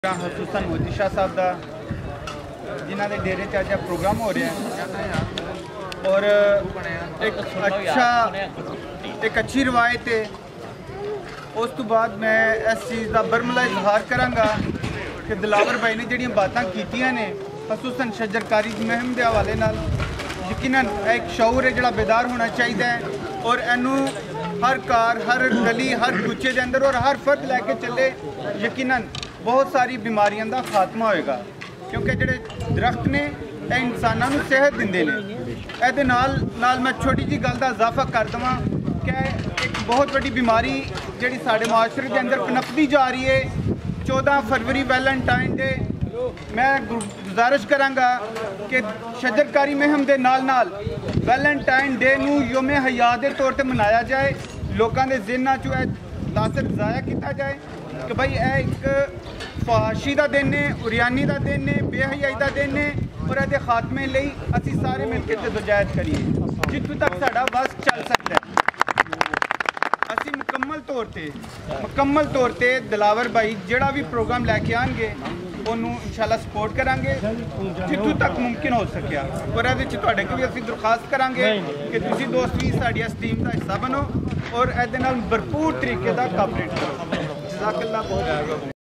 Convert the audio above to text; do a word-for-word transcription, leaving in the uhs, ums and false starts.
हुसैन मोदी शाह साहब का जिन्हों के डेरे से अज प्रोग्राम हो रहा है और एक अच्छा एक अच्छी रवायत है। उस तो बाद मैं इस चीज़ का बरमला इजहार कराँगा कि दिलावर भाई ने जिहड़ियां बातां कीतियां ने खसूसन शजरकारी मुहिम के हवाले नाल यकीनन एक शऊर है जिहड़ा बेदार होना चाहिए और इनू हर कार हर गली हर कुचे के अंदर और हर फर्द लैके चले यकीनन बहुत सारी बीमारियों का खात्मा होएगा क्योंकि जोड़े दरख्त ने इंसानों को सेहत देंगे ने। ये नाल नाल मैं छोटी जी गल का इजाफा कर देवां कि एक बहुत बड़ी बीमारी जी साढ़े माशरे के अंदर पनपती जा रही है। चौदह फरवरी वैलेंटाइन डे मैं गुजारिश कराँगा कि शजरकारी मुहिम के नाल नाल वैलेंटाइन डे नू योमे हयात के तौर पर मनाया जाए। लोगों के जिहनां चों तासर जाया किया जाए कि भाई यह एक फहाशी का दिन है, उरियानी का दिन है, बेहयाई का दिन है और ये खात्मे लई असी सारे मिलकर जदोजहद करिए जितों तक साडा बस चल सकता है। असी मुकम्मल तौर पर मुकम्मल तौर पर दिलावर भाई जिहड़ा भी प्रोग्राम लैके आएंगे उन्होंने इंशाल्लाह सपोर्ट करांगे जितों तक मुमकिन हो सकिया और ये तुहाडे को भी असीं दरखास्त करांगे कि तुसीं दोस्त भी साडी इस टीम का हिस्सा बनो और ये भरपूर तरीके का कापरेट करो। जज़ाकल्लाह बहुत।